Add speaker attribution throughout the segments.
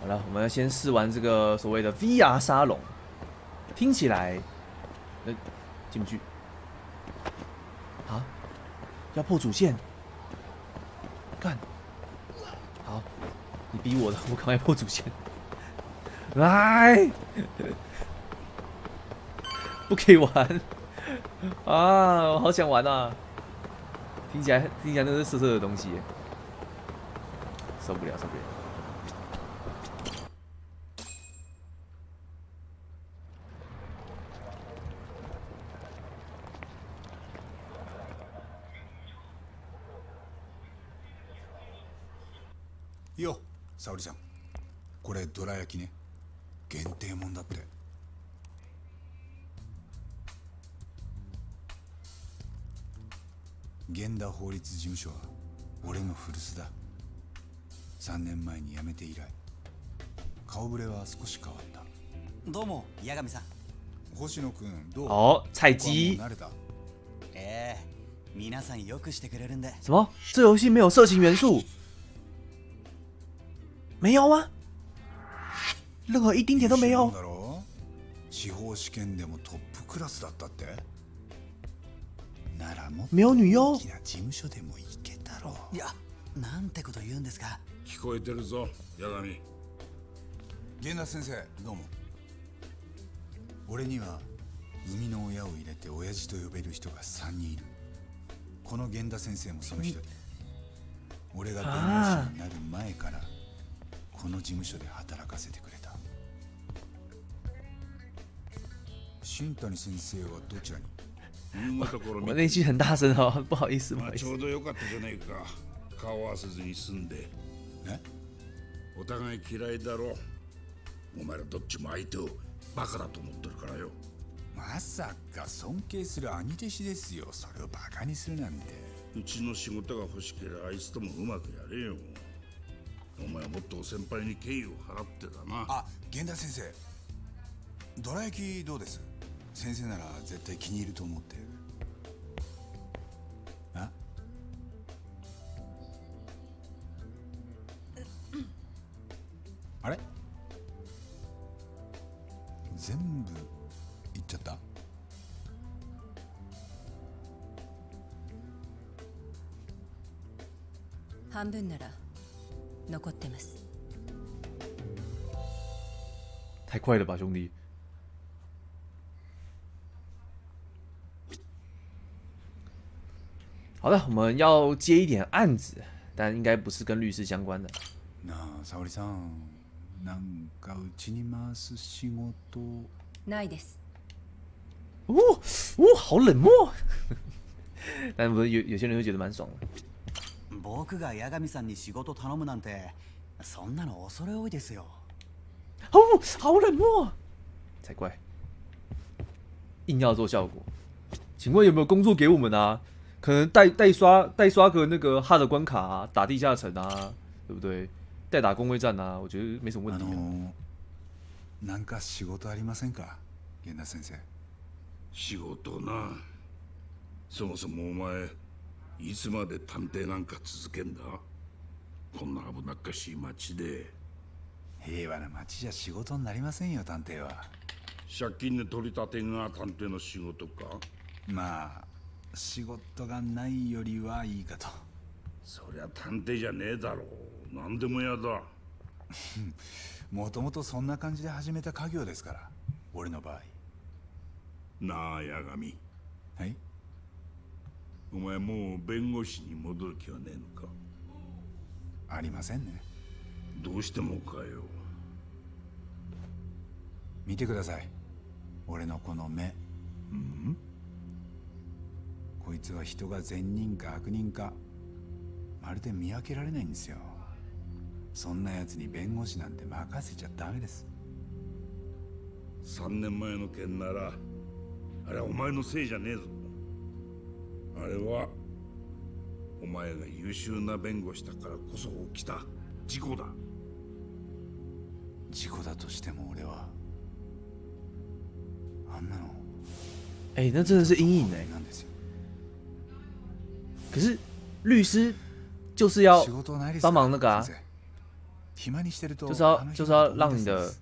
Speaker 1: 好了，我们要先试完这个所谓的 VR 沙龙，听起来，进不去。啊，要破主线，干，好，你逼我的，我赶快破主线。来，不可以玩啊！我好想玩啊！听起来那是色色的东西，受不了，受不了。
Speaker 2: よ、沙織ちゃん。これどら焼きね。限定もんだって。源田法律事務所は俺の古巣だ。3年前に辞めて以来顔ぶれは少し変わった。
Speaker 3: どうも八神さん。
Speaker 2: 星野くんどう？
Speaker 1: 哦，菜鸡。
Speaker 2: 慣れた？
Speaker 3: 皆さんよくしてくれるんで。
Speaker 1: 什么？这游戏没有色情元素？没有吗？任何一丁点都没有。
Speaker 2: 司法試験でもトップクラスだったって？ならもっと
Speaker 1: 没有女优。
Speaker 2: 大きな事務所でも行けたろ。
Speaker 3: いや、なんてこと言うんですか。
Speaker 4: 聞こえてるぞ、八神。
Speaker 2: 源田先生、どうも。俺には生みの親を入れて親父と呼べる人が3人いる。この源田先生もその一人。俺が弁護士になる前からこの事務所で働かせてくれた。新谷先生はどちらに？
Speaker 1: 我那句很大声哦，不好意思，不好意思。
Speaker 4: ちょうどよかったじゃないか。顔合わせずに済んで。お互い嫌いだろ。お前らどっちも相手をバカだと思ってるからよ。
Speaker 2: まさか尊敬する兄弟子ですよ。それをバカにするなんて。
Speaker 4: うちの仕事が欲しければあいつともうまくやれよ。お前はもっと先輩に敬意を払ってだな。
Speaker 2: あ、源田先生。どら焼きどうです？先生なら絶対気に入ると思って。あ？あれ？全部いっちゃった？
Speaker 5: 半分なら残ってます。
Speaker 1: 太快了吧，兄弟！好的，我们要接一点案子，但应该不是跟律师相关的。
Speaker 2: なあ、沙織さん、なんかうちに回す仕事。
Speaker 5: ないです。
Speaker 1: 好冷漠。但不是有些人会觉得蛮爽的。
Speaker 3: 僕が八神さんに仕事頼むなんて、そんなの恐れ多いですよ。
Speaker 1: 好冷漠，才怪！硬要做效果，请问有没有工作给我们啊？可能代刷个那个哈的关卡啊，打地下城啊，对不对？代打工会战啊，我觉得没什么问题啊。
Speaker 2: なんか仕事ありませんか、源田先生。
Speaker 4: 仕事な。そもそもお前いつまで探偵なんか続けんだ？こんな危なっかしい街で。
Speaker 2: 平和な街じゃ仕事になりませんよ、探偵は。
Speaker 4: 借金で取り立てが探偵の仕事か？
Speaker 2: まあ仕事がないよりはいいかと。
Speaker 4: そりゃ探偵じゃねえだろう。何でもやだ。
Speaker 2: もともとそんな感じで始めた家業ですから、俺の場合。
Speaker 4: なあ八神。
Speaker 2: はい。
Speaker 4: お前もう弁護士に戻る気はねえのか？
Speaker 2: ありませんね。
Speaker 4: どうしてもかよ。
Speaker 2: 見てください、俺のこの目。こいつは人が善人か悪人かまるで見分けられないんですよ。そんなやつに弁護士なんて任せちゃダメです。
Speaker 4: 3年前の件ならあれはお前のせいじゃねえぞ。あれはお前が優秀な弁護士だからこそ起きた事故だ。
Speaker 2: 事故だとしても俺はあんなの。
Speaker 1: 那真的是阴影
Speaker 2: なんですよ。
Speaker 1: 可是律师就是要帮忙那个啊。
Speaker 2: 暇にしてると
Speaker 1: 就是要让你的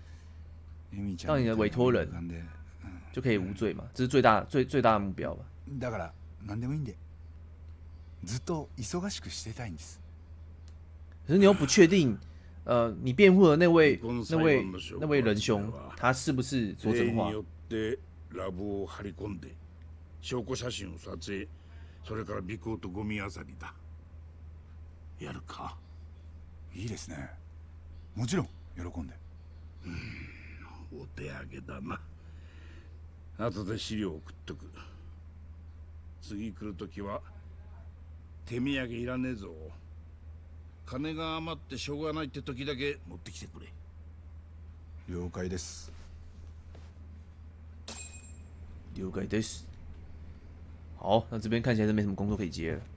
Speaker 1: 委托人就可以无罪嘛，这是最大的目标吧。
Speaker 2: だから何でもいいんで、ずっと忙しくしてたいんです。
Speaker 1: 可是你又不确定，你辩护的那位仁兄，他是不是说真话？
Speaker 4: ラブを張り込んで証拠写真を撮影、それから尾行とゴミ漁りだ。やるか？
Speaker 2: いいですね。もちろん喜んで。
Speaker 4: お手上げだな。後で資料送っとく。次来るときは手土産いらねえぞ。金が余ってしょうがないって時だけ持ってきてくれ。
Speaker 2: 了解です。
Speaker 1: 了解です。好，那这边看起来是没什么工作可以接了。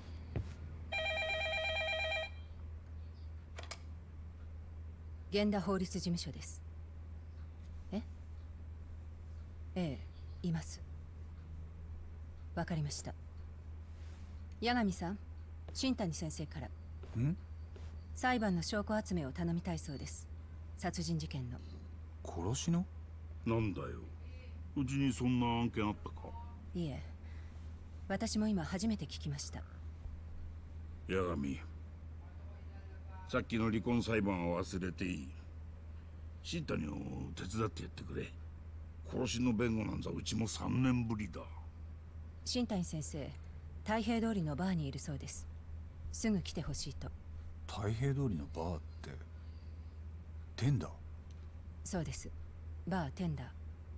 Speaker 5: 源田法律事務所です。ええ、います。わかりました。八神さん、新谷先生から。裁判の証拠集めを頼みたいそうです。殺人事件の。
Speaker 2: 殺しの？
Speaker 4: なんだよ。うちにそんな案件あったか？
Speaker 5: いえ、私も今初めて聞きました。
Speaker 4: 八神、さっきの離婚裁判は忘れていい。新谷を手伝ってやってくれ。殺しの弁護なんざうちも3年ぶりだ。
Speaker 5: 新谷先生、太平通りのバーにいるそうです。すぐ来てほしいと。
Speaker 2: 太平通りのバーってテンダー？
Speaker 5: そうです。バーテンダー。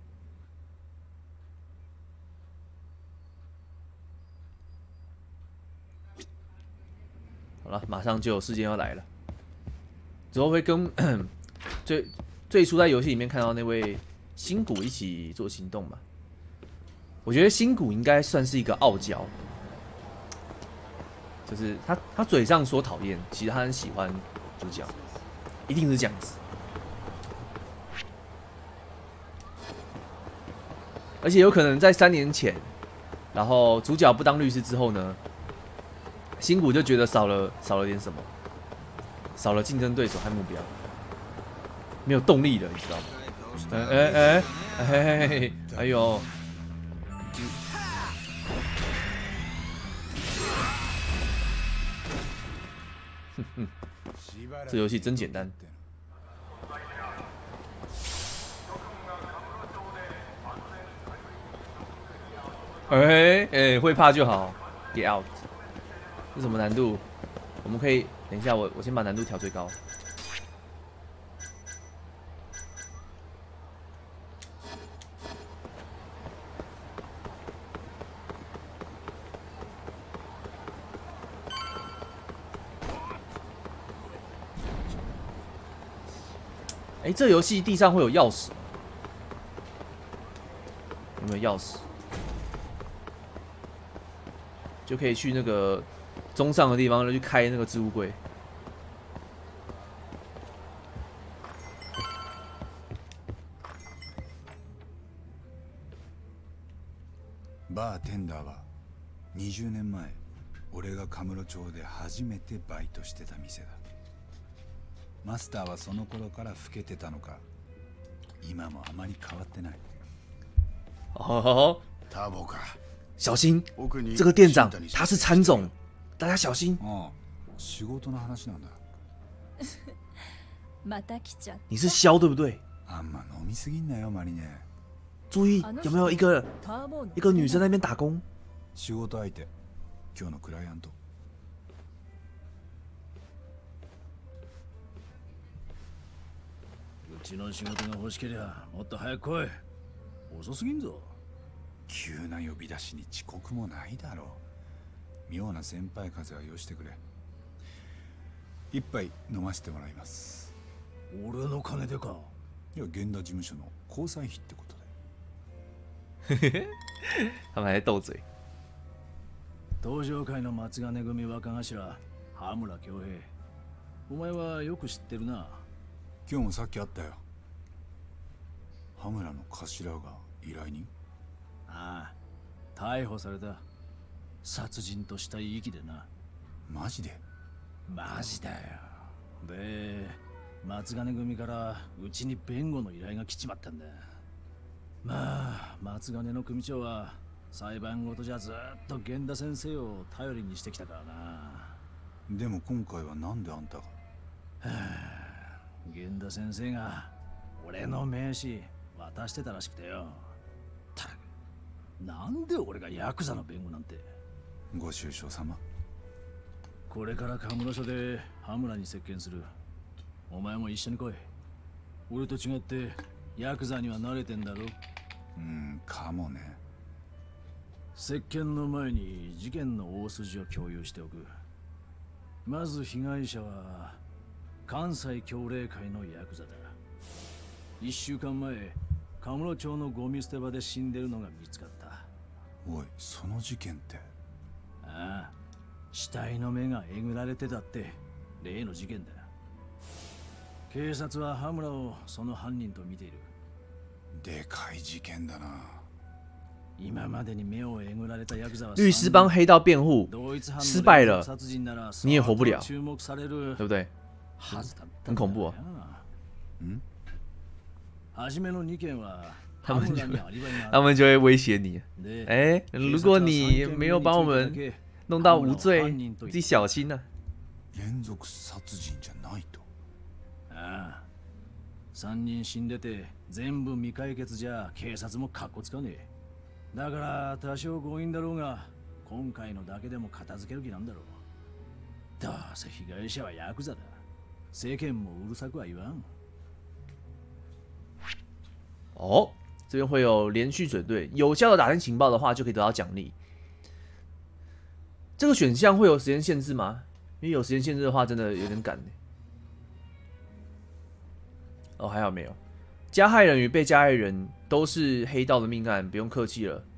Speaker 1: 好了，马上就有事件要来了。之后会跟最初在游戏里面看到那位新谷一起做行动吧。我觉得新谷应该算是一个傲娇，就是他嘴上说讨厌，其实他很喜欢主角，一定是这样子。而且有可能在3年前，然后主角不当律师之后呢，新谷就觉得少了点什么，少了竞争对手和目标，没有动力了，你知道吗？哎呦！这游戏真简单。会怕就好 ，Get out。这什么难度？我们可以等一下，我先把难度调最高。这游戏地上会有钥匙，有没有钥匙？就可以去那个中上的地方，去开那个置物柜。
Speaker 2: バーテンダーは20年前、俺がカムロ町で初めてバイトしてた店だ。マスターはその頃から老けてたのか、今もあまり変わってない。
Speaker 1: 哦，
Speaker 2: ターボか。
Speaker 1: 小心，这个店长他是参总，大家小心。
Speaker 2: 仕事の話なんだ。
Speaker 5: また来ちゃった。
Speaker 1: 你是肖对不对？
Speaker 2: あんま飲みすぎんなよマリネ。
Speaker 1: 注意，有没有一个女生在那边打工？
Speaker 2: 仕事相手、今日のクライアント。
Speaker 6: うちの仕事が欲しけりゃもっと早く来い。遅すぎんぞ。
Speaker 2: 急な呼び出しに遅刻もないだろう。妙な先輩風はよしてくれ。一杯飲ませてもらいます。
Speaker 6: 俺の金でか？
Speaker 2: いや、源田事務所の交際費ってことで。
Speaker 1: 他们还在斗嘴。
Speaker 6: 東上会の松金組若頭、羽村恭平。お前はよく知ってるな。
Speaker 2: 今日もさっき会ったよ。羽村の頭が依頼人？
Speaker 6: ああ、逮捕された。殺人としたい息でな。
Speaker 2: マジで？
Speaker 6: マジだよ。 で、松金組からうちに弁護の依頼が来ちまったんだ。まあ、松金の組長は裁判ごとじゃずっと源田先生を頼りにしてきたからな。
Speaker 2: でも今回はなんであんたが。
Speaker 6: 源田先生が俺の名刺渡してたらしくてよ。たく、なんで俺がヤクザの弁護なんて。
Speaker 2: ご愁傷様。
Speaker 6: これからカムロ署で羽村に接見する。お前も一緒に来い。俺と違ってヤクザには慣れてんだろ。
Speaker 2: かもね。
Speaker 6: 接見の前に事件の大筋を共有しておく。まず被害者は関西協励会のヤクザだ。1週間前、カムロ町のゴミ捨て場で死んでるのが見つかった。
Speaker 2: おい、その事件って。
Speaker 6: ああ、死体の目がえぐられてたって例の事件だ。警察は羽村をその犯人と見ている。
Speaker 2: でかい事件だな。
Speaker 6: 今までに目をえぐられたヤクザは
Speaker 1: 律师帮黑道辩护失败了，你也活不了，对不对？很恐怖啊！他们就会威胁你，哎，如果你没有帮我们弄到无罪，自己小心啊！
Speaker 2: 連続殺人じゃないと。
Speaker 6: ああ、3人死んでて全部未解決じゃ警察もカッコつかねえ。だから多少強引だろうが今回のだけでも片付ける気なんだろう。どうせ被害者はヤクザだ。世間もうるさくは言わん。
Speaker 1: 哦，这边会有连续水队，有效的打听情报的话就可以得到奖励。这个选项会有时间限制吗？因为有时间限制的话，真的有点赶。哦，还好没有。加害人与被加害人都是黑道的命案，不用客气了。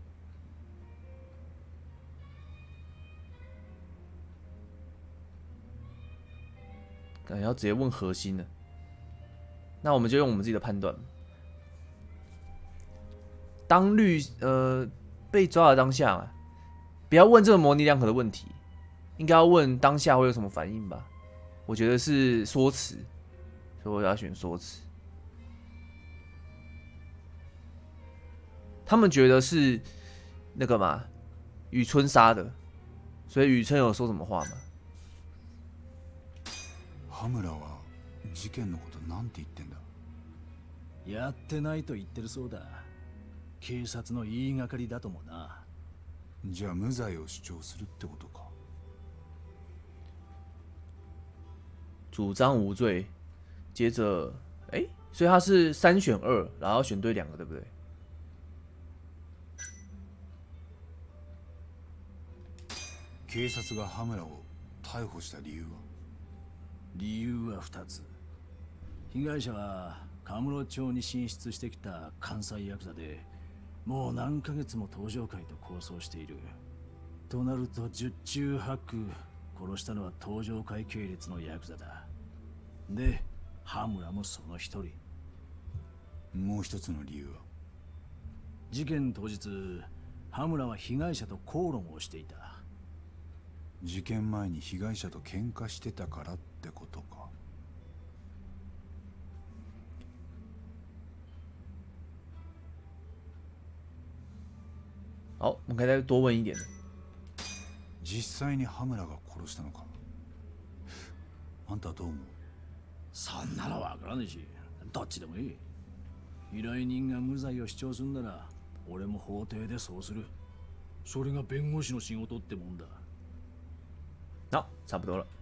Speaker 1: 感觉要直接问核心了，那我们就用我们自己的判断。当被抓的当下啊，不要问这个模棱两可的问题，应该要问当下会有什么反应吧？我觉得是说辞，所以我要选说辞。他们觉得是那个嘛，宇春杀的，所以宇春有说什么话吗？
Speaker 2: 羽村は事件のことなんて言ってんだ。
Speaker 6: やってないと言ってるそうだ。警察の言いがかりだともな。
Speaker 2: じゃあ無罪を主張するってことか。
Speaker 1: 主张无罪，接着，所以他是3选2，然后选对2个，对不对？
Speaker 2: 警察が羽村を逮捕した理由は？
Speaker 6: 理由は2つ。被害者はカムロ町に進出してきた関西ヤクザで、もう何ヶ月も東上会と抗争している。となると十中八九殺したのは東上会系列のヤクザだ。で、羽村もその一人。
Speaker 2: もう一つの理由は？
Speaker 6: 事件当日、羽村は被害者と口論をしていた。
Speaker 2: 事件前に被害者と喧嘩してたからってことか。
Speaker 1: 好，我们可以再多问一点。
Speaker 2: 実際に羽村が殺したのか。あんたはどう思う？
Speaker 6: そんなのわからねえし、どっちでもいい。依頼人が無罪を主張するなら、俺も法廷でそうする。それが弁護士の仕事ってもんだ。
Speaker 1: 好，差不多了。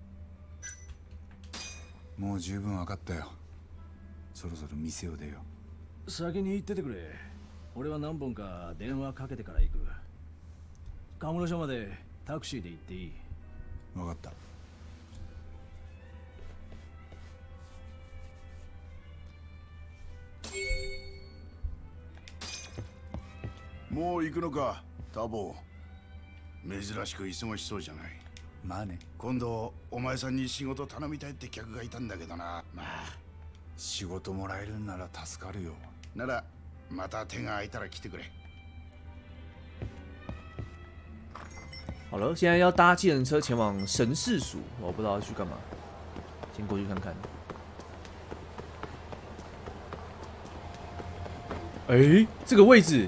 Speaker 2: もう十分分かったよ。そろそろ店を出よ
Speaker 6: う。先に行っててくれ。俺は何本か電話かけてから行く。カムロ署までタクシーで行っていい？
Speaker 2: 分かった。
Speaker 7: もう行くのか、タボー。珍しく忙しそうじゃない。
Speaker 2: まあね。
Speaker 7: 今度お前さんに仕事頼みたいって客がいたんだけどな。まあ
Speaker 2: 仕事もらえるんなら助かるよ。
Speaker 7: ならまた手が空いたら来てくれ。
Speaker 1: 好了，现在要搭计程车前往神事署，我不知道要去干嘛。 先过去看看。哎，这个位置，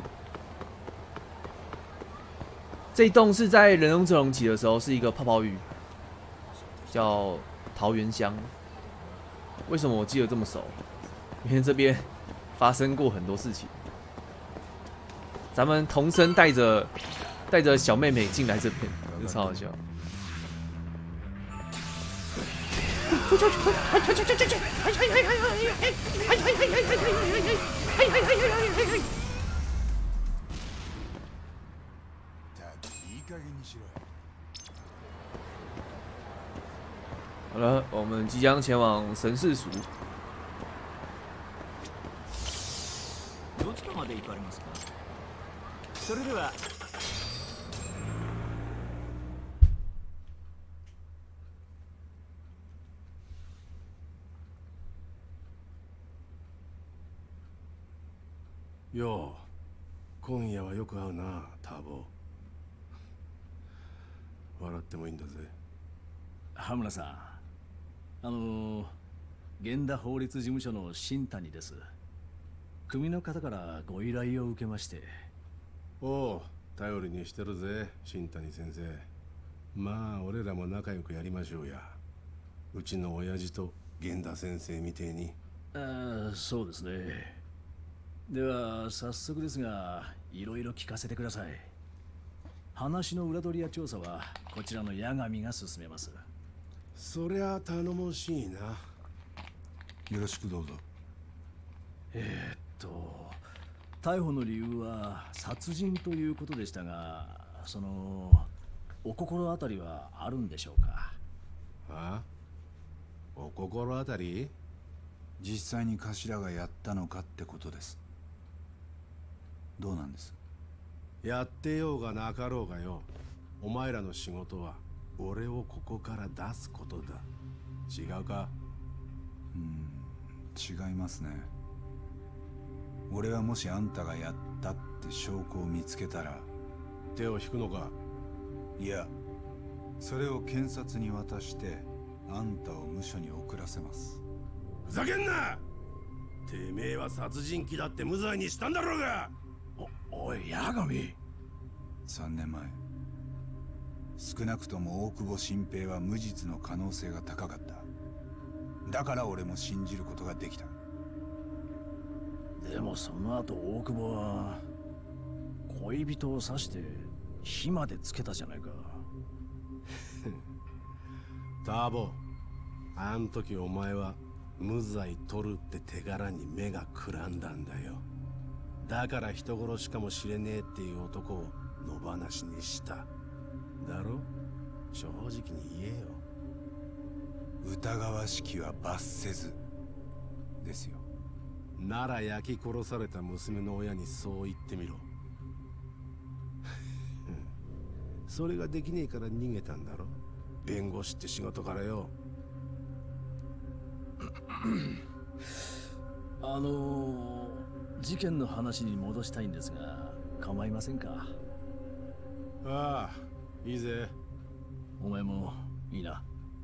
Speaker 1: 这一栋是在人龙之龙起的时候是一个泡泡浴，叫桃源乡。为什么我记得这么熟？因为这边发生过很多事情。咱们童生带着小妹妹进来这边，就超好笑。好了，我们即将前往神世署。
Speaker 6: どちらまで行かれますか？それでは。
Speaker 7: よう、今夜はよく会うな、ターボ。笑ってもいいんだぜ。
Speaker 6: 羽村さん、源田法律事務所の新谷です。組の方からご依頼を受けまして。
Speaker 7: おう、頼りにしてるぜ、新谷先生。まあ、俺らも仲良くやりましょうや。うちの親父と源田先生みてえに。
Speaker 6: そうですね。では早速ですが、いろいろ聞かせてください。話の裏取りや調査はこちらの八神が進めます。
Speaker 7: そりゃ頼もしいな。
Speaker 2: よろしくどうぞ。
Speaker 6: 逮捕の理由は殺人ということでしたが、お心当たりはあるんでしょうか？
Speaker 7: あ？お心当たり？
Speaker 2: 実際に頭がやったのかってことです。どうなんです？
Speaker 7: やってようがなかろうがよ、お前らの仕事は俺をここから出すことだ。違うか？
Speaker 2: 違いますね。俺はもしあんたがやったって証拠を見つけたら
Speaker 7: 手を引くのか？
Speaker 2: いや、それを検察に渡してあんたを無所に送らせます。
Speaker 7: ふざけんな！てめえは殺人鬼だって無罪にしたんだろうが！おい、八神。
Speaker 2: 3年前、少なくとも大久保新平は無実の可能性が高かった。だから俺も信じることができた。
Speaker 6: でもその後大久保は恋人を刺して火までつけたじゃないか。
Speaker 7: ターボ、あん時お前は無罪取るって手柄に目がくらんだんだよ。だから人殺しかもしれねえっていう男を野放しにした。だろ？正直に言えよ。
Speaker 2: 疑わしきは罰せずですよ。
Speaker 7: なら焼き殺された娘の親にそう言ってみろ。それができねえから逃げたんだろ。弁護士って仕事からよ。
Speaker 6: 事件の話に戻したいんですが構いませんか？
Speaker 7: ああ、いいぜ。
Speaker 6: お前もいいな。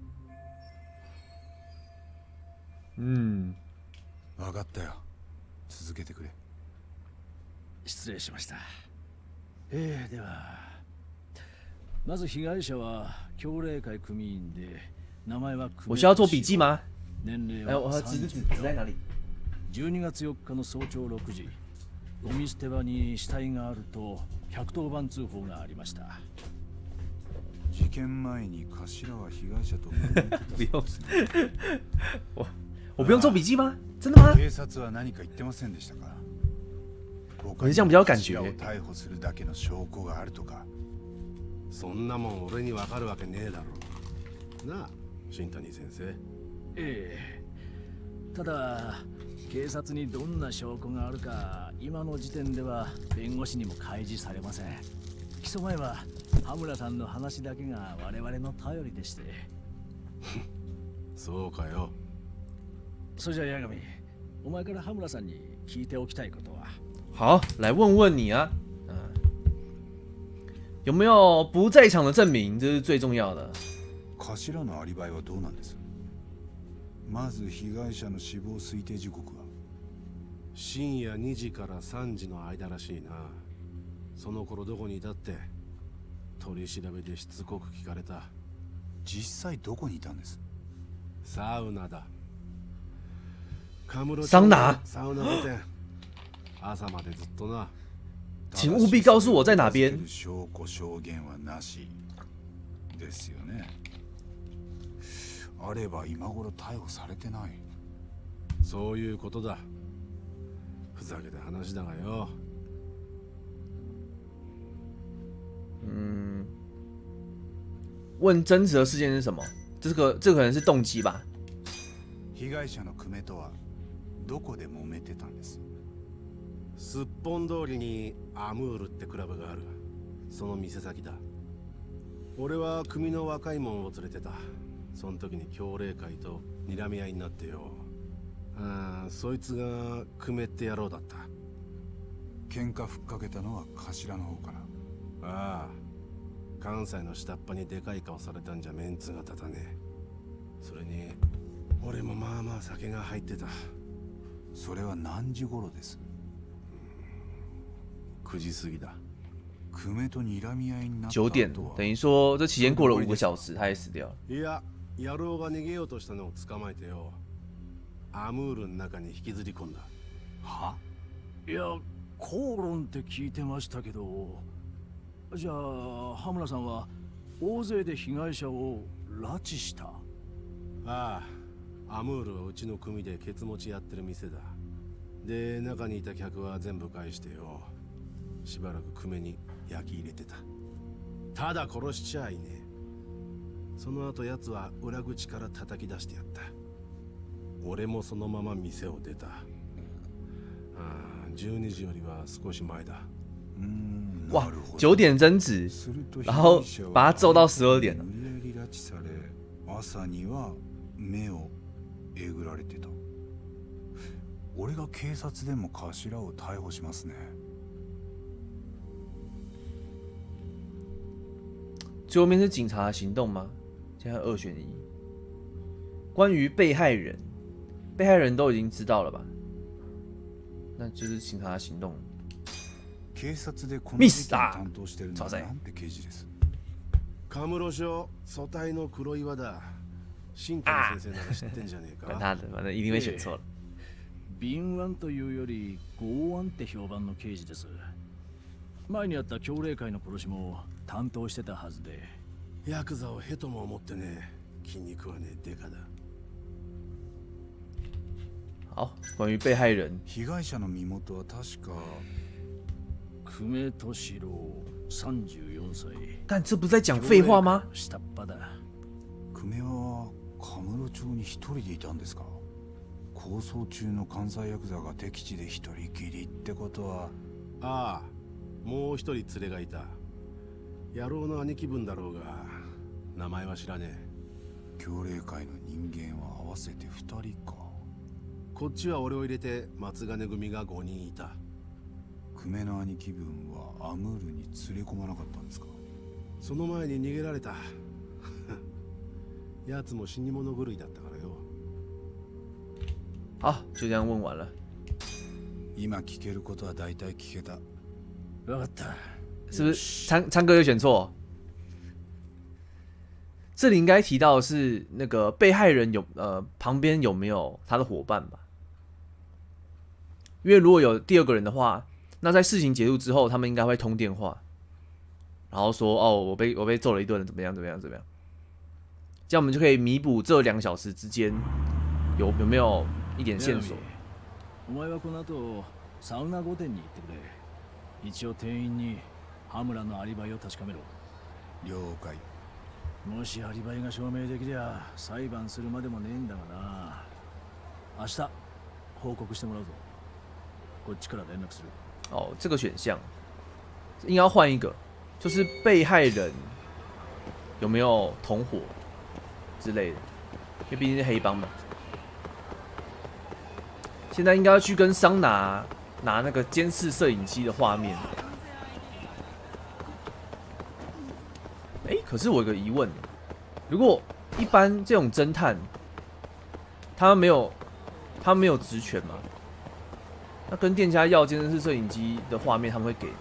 Speaker 2: 分かったよ。続けてくれ。
Speaker 6: 失礼しました。ではまず被害者は協励会組員で、名前は
Speaker 1: 我需要做笔记吗？
Speaker 6: 年齢は
Speaker 1: 纸在哪里
Speaker 6: ？12月4日の早朝6時、ゴミ捨て場に死体があると110番通報がありました。
Speaker 2: 事件前に頭は被害者と
Speaker 1: 不用我不用做笔记吗？真的吗？
Speaker 2: 警察は何か言ってませんでしたか？
Speaker 1: 我这样比较有感觉。
Speaker 2: 頭を逮捕するだけの証拠があるとか。
Speaker 7: そんなもん俺にわかるわけねえだろ。なあ、新谷先生。
Speaker 6: ただ警察にどんな証拠があるか今の時点では弁護士にも開示されません。起訴前は羽村さんの話だけが我々の頼りでして。
Speaker 7: そうかよ。
Speaker 6: それじゃ八神、お前から羽村さんに聞いておきたいことは。
Speaker 1: 好，来问问你啊，有没有不在场的证明？这是最重要的。
Speaker 2: 頭のアリバイはどうなんです？ まず被害者の死亡推定時刻は
Speaker 7: 深夜2時から3時の間らしいな。その頃どこにいたって？取り調べでしつこく聞かれた。
Speaker 2: 実際どこにいたんです？
Speaker 7: サウナだ。カムロ
Speaker 1: 桑拿
Speaker 7: サウナ露天。朝までずっとな。
Speaker 1: 请务必告诉我在哪边。
Speaker 2: 証拠証言はなしですよね。あれば今頃逮捕されてない。
Speaker 7: そういうことだ。ふざけた話だがよ。
Speaker 1: 问真实的事件是什么？这可能是动机吧。
Speaker 2: 被害者の久米とはどこで揉めてたんです？
Speaker 7: すっぽん通りにアムールってクラブがある。その店先だ。俺は組の若いもんを連れてた。その時に協励会と睨み合いになってよ。そいつが久米って野郎だった。
Speaker 2: 喧嘩ふっかけたのは頭の方かな。
Speaker 7: ああ、関西の下っ端にでかい顔されたんじゃメンツが立たねえ。それに俺もまあまあ酒が入ってた。
Speaker 2: それは何時頃です
Speaker 7: ？9時過ぎだ。
Speaker 2: 久米と睨み合いになった
Speaker 1: 9点，等于说这期间过了5个小时，他也死掉了。
Speaker 7: いや、野郎が逃げようとしたのを捕まえてよ。アムールの中に引きずり込んだ。
Speaker 2: は？
Speaker 6: いや、口論って聞いてましたけど、じゃあ羽村さんは大勢で被害者を拉致した？
Speaker 7: ああ、アムールはうちの組でケツ持ちやってる店だ。で、中にいた客は全部返してよ。しばらく久米に焼き入れてた。ただ殺しちゃいねえ。その後奴は裏口から叩き出してやった。俺もそのまま店を出た。12時よりは少し前だ。
Speaker 1: 哇，9点争执，然后把他揍到12点了。
Speaker 2: 無理やり拉致され、朝には目をえぐられてた。俺が警察でも頭を逮捕しますね。
Speaker 1: 最后面是警察的行动吗？现在2选1。关于被害人都已经知道了吧？那就是警察的行动。
Speaker 2: 警察でこの事件を担当してるのはなんて刑事です？
Speaker 7: カムロ署組対の黒岩だ。新谷先生なら知ってんじゃねえか。
Speaker 1: 管他的，反正一定会选错了。
Speaker 6: 敏腕というより剛腕って評判の刑事です。前にあった協励会の殺しも担当してたはずで。
Speaker 7: ヤクザをヘとも思ってね。気に食わねえデカだ。
Speaker 1: 好，关于被害人，
Speaker 2: 被害者の身元は確か
Speaker 6: 久米敏郎34歳。
Speaker 1: 但这不是在讲废话吗？
Speaker 6: 下っ端だ。
Speaker 2: 久米はカムロ町に一人でいたんですか？抗争中の関西ヤクザが敵地で一人きりってことは。
Speaker 7: ああ、もう一人連れがいた。野郎の兄貴分だろうが、名前は知らねえ。
Speaker 2: 協励会の人間は合わせて2人か。
Speaker 7: こっちは俺を入れて松金組が5人いた。
Speaker 2: 久米の兄貴分はアムールに連れ込まなかったんですか？
Speaker 7: その前に逃げられた。奴も死に物狂いだったからよ。
Speaker 1: 好，就这样问完了。
Speaker 2: 今聞けることは大体聞けた。
Speaker 6: わかった。
Speaker 1: 是不是昌哥有选错？这里应该提到的是那个被害人旁边有没有他的伙伴吧？因为如果有第2个人的话，那在事情结束之后，他们应该会通电话，然后说哦，我被揍了一顿，怎么样？这样我们就可以弥补这2小时之间有没有一点线索。
Speaker 6: お前はこの後サウナ御殿に行ってくれ。一応店員に羽村のアリバイを確かめろ。
Speaker 2: 了解。
Speaker 6: もしアリバイが証明できりゃ裁判するまでもねえんだがな。明日報告してもらうぞ。こっちから連絡する。
Speaker 1: 哦，这个选项应该要换一个，就是被害人有没有同伙之类的，因为毕竟是黑帮嘛。现在应该要去跟桑拿拿那个监视摄影机的画面。可是我有个疑问，如果一般这种侦探， 他没有职权嘛。那跟店家要监视摄影机的画面，他们会给。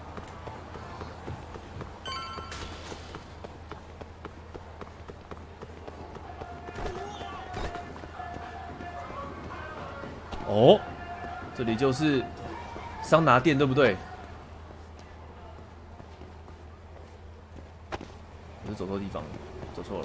Speaker 1: 哦，这里就是桑拿店，对不对？我是走错地方了，走错了。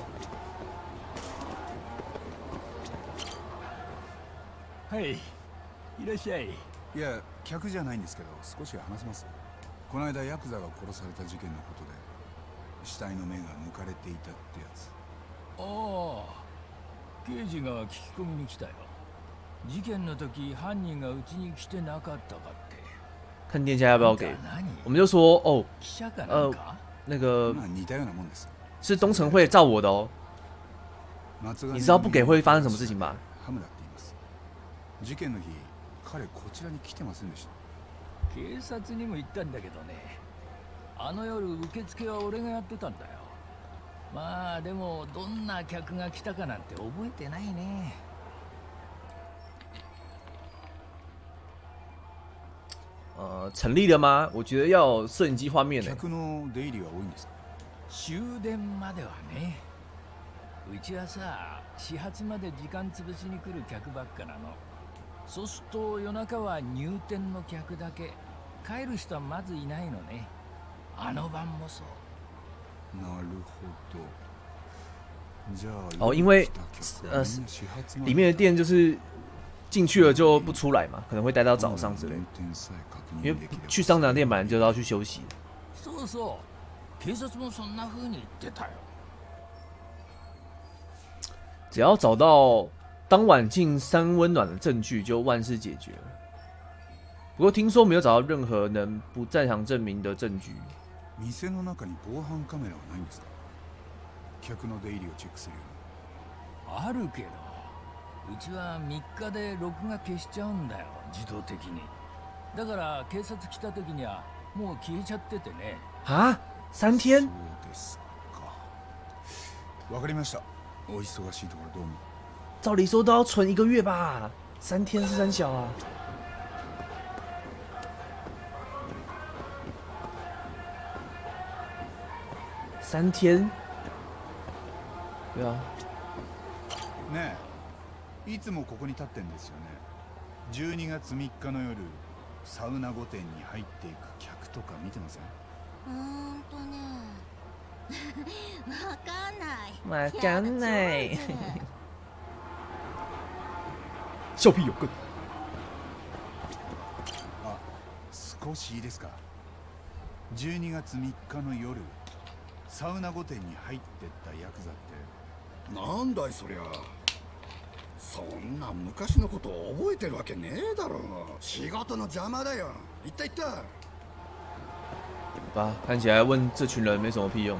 Speaker 6: はい、いらっしゃい。
Speaker 2: いや客じゃないんですけど少し話せます。この間ヤクザが殺された事件のことで死体の目が抜かれていたってやつ。
Speaker 8: ああ、刑事が聞き込みに来たよ。事件の時犯人がうちに来てなかったかって。
Speaker 1: 看店家要不要给？我们就说哦，那个是东城会照我的哦。你知道不给会发生什么事情吧？
Speaker 2: 事件の日、彼こちらに来てませんでした。
Speaker 8: 警察にも言ったんだけどね。あの夜受付は俺がやってたんだよ。まあでもどんな客が来たかなんて覚えてないね。
Speaker 1: 成立了吗？我觉得要有摄影机画面呢。
Speaker 2: 客の出入りは多いんですか？
Speaker 8: 終電まではね。うちはさ、始発まで時間潰しに来る客ばっかなの。そうすると夜中は入店の客だけ。帰る人はまずいないのね。あの晩もそう。
Speaker 2: なるほど。じゃあ
Speaker 1: 哦，因为里面的店就是进去了就不出来嘛，可能会待到早上之类的。因为去桑拿店本来就要去休息。
Speaker 8: そうそう。警察もそんな風に言ってたよ。
Speaker 1: 只要找到当晚进山温暖的证据，就万事解决了。不过听说没有找到任何能不在场证明的证据。
Speaker 2: 店の中に防犯カメラはないんですか？客の出入りをチェックするよ
Speaker 8: うな。あるけど、うちは3日で録画消しちゃうんだよ、自動的に。だから警察来た時にはもう消えちゃっててね。
Speaker 1: 啊，3天？
Speaker 2: そうですか。わかりました。お忙しいところどうも。
Speaker 1: 照理说都要存1个月吧，3天是三小啊。3天？对啊。
Speaker 2: ねえ、いつもここに立ってんですよね。12月3日の夜、サウナ御殿に入っていく客とか見てません？
Speaker 9: ね。わかんない。
Speaker 1: わかんない。笑屁有个。
Speaker 2: あ、少しいいですか。12月3日の夜、サウナ御殿に入ってったヤクザって。
Speaker 10: なんだいそりゃ。そんな昔のことを覚えてるわけねえだろ。仕事の邪魔だよ。行った行った。
Speaker 1: 吧，看起来问这群人没什么屁用。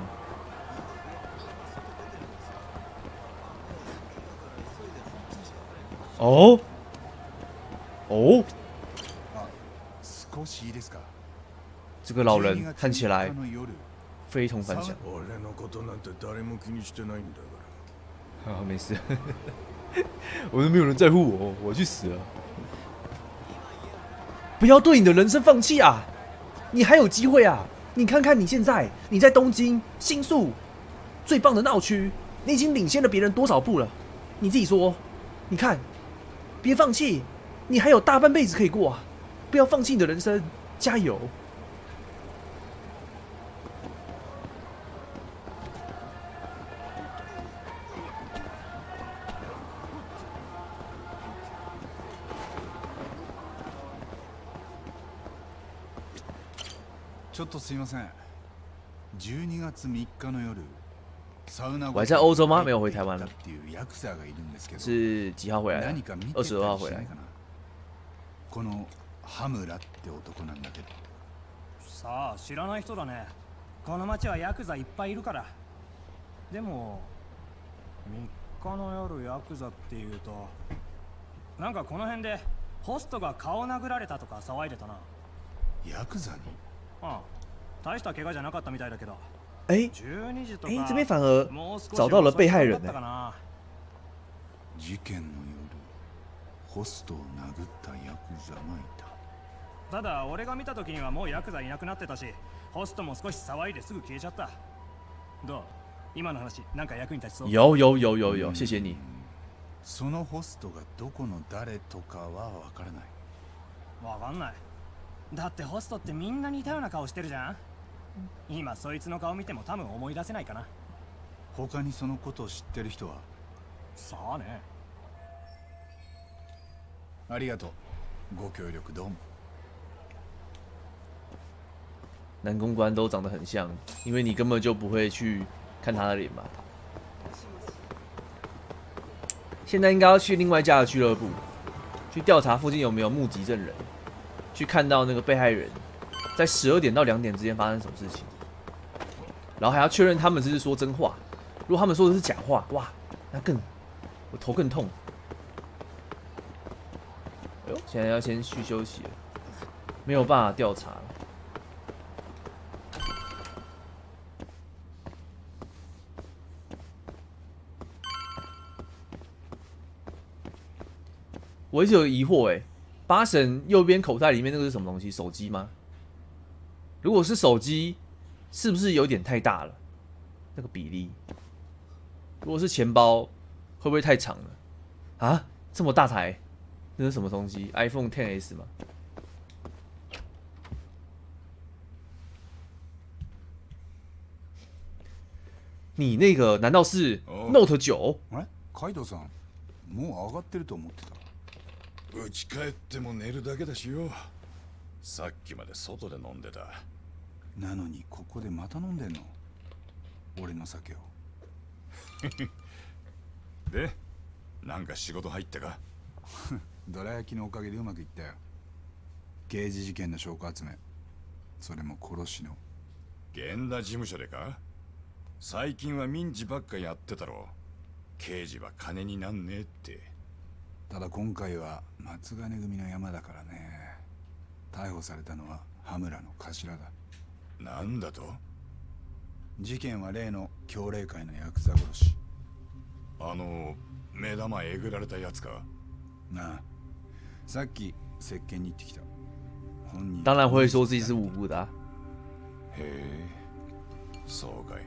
Speaker 1: 哦，哦，
Speaker 2: 少しいいですか。
Speaker 1: 这个老人看起来非同凡响。
Speaker 7: 俺のことなんて誰も気にしてないんだから。
Speaker 1: 啊，没事，我都没有人在乎我，我去死了！不要对你的人生放弃啊！你还有机会啊！你看看你现在，你在东京新宿最棒的闹区，你已经领先了别人多少步了？你自己说，你看，别放弃，你还有大半辈子可以过啊！不要放弃你的人生，加油！
Speaker 2: ちょっとすいません。12月3日の夜、サウナ
Speaker 1: 我还在欧洲吗？没有回台湾了。
Speaker 2: っていうヤクザがいるんですけど。
Speaker 1: 是几号回来的？22号回来。
Speaker 2: このハムラって男なんだけど。
Speaker 11: さあ、知らない人だね。この町はヤクザいっぱいいるから。でも3日の夜ヤクザっていうと、なんかこの辺でホストが顔殴られたとか騒いでたな。
Speaker 2: ヤクザに？
Speaker 11: 啊，大した怪我じゃなかったみたいだけど。
Speaker 1: 哎，这边反而找到了被害人呢。
Speaker 2: 事件のホストを殴ったヤクザがいた。
Speaker 11: ただ俺が見た時にはもうヤクザいなくなってたし、ホストも少し騒いですぐ消えちゃった。どう？今の話なんか役に立ちそう？
Speaker 1: 有，谢谢你。
Speaker 2: そのホストがどこの誰とかはわからない。
Speaker 11: わかんない。だってホストってみんな似たような顔してるじゃん。今そいつの顔見ても多分思い出せないかな。
Speaker 2: 他にそのことを知ってる人は？
Speaker 11: さあね。
Speaker 2: ありがとう。ご協力どうも。
Speaker 1: 男公关都长得很像，因为你根本就不会去看他的脸嘛。现在应该要去另外一家的俱乐部，去调查附近有没有目击证人，去看到那个被害人在12点到2点之间发生什么事情，然后还要确认他们是说真话。如果他们说的是假话，哇，那我头更痛。哎呦，现在要先去休息了，没有办法调查了。我一直有疑惑，八神右边口袋里面那个是什么东西？手机吗？如果是手机，是不是有点太大了？那个比例。如果是钱包，会不会太长了？啊，这么大台，那是什么东西 ？iPhone XS 吗？你那个难道是 Note 9？
Speaker 2: カイドさん、もう上がってると思ってた。
Speaker 4: 家帰っても寝るだけだしよ。さっきまで外で飲んでた。
Speaker 2: なのにここでまた飲んでんの？俺の酒を。
Speaker 4: で、なんか仕事入ったか？
Speaker 2: どら焼きのおかげでうまくいったよ。刑事事件の証拠集め、それも殺しの。
Speaker 4: 源田事務所でか？最近は民事ばっかやってたろ。刑事は金になんねえって。
Speaker 2: ただ今回は松金組の山だからね。逮捕されたのは羽村の頭だ。
Speaker 4: なんだと？
Speaker 2: 事件は例の強霊会のヤクザ殺し。
Speaker 4: 目玉えぐられたやつか？
Speaker 2: なあ、さっき接見に行ってきた。本人
Speaker 1: 当然会说自己是无辜的啊。
Speaker 4: へえ、そうかい。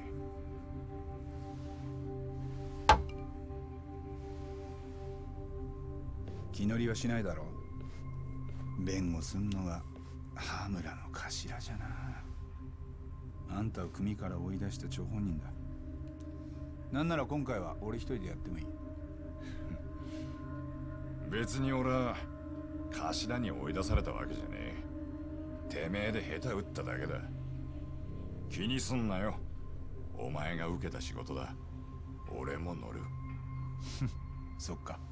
Speaker 2: 気乗りはしないだろう。弁護すんのが羽村の頭じゃな。あんたを組から追い出した張本人だ。なんなら今回は俺一人でやってもいい。
Speaker 4: 別に俺は頭に追い出されたわけじゃねえ。てめえで下手打っただけだ。気にすんなよ。お前が受けた仕事だ。俺も乗る。
Speaker 2: そっか。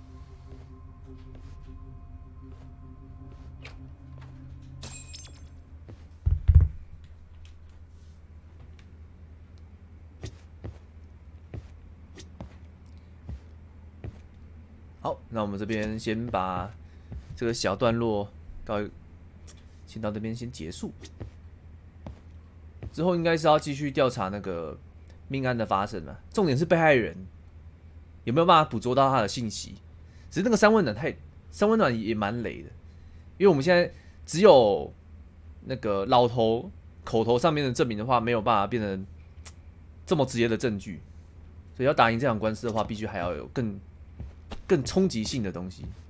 Speaker 1: 好，那我们这边先把这个小段落先到这边先结束。之后应该是要继续调查那个命案的发生嘛，重点是被害人有没有办法捕捉到他的信息。只是那个三温暖也蛮雷的，因为我们现在只有那个老头口头上面的证明的话，没有办法变成这么直接的证据，所以要打赢这场官司的话，必须还要有更冲击性的东西。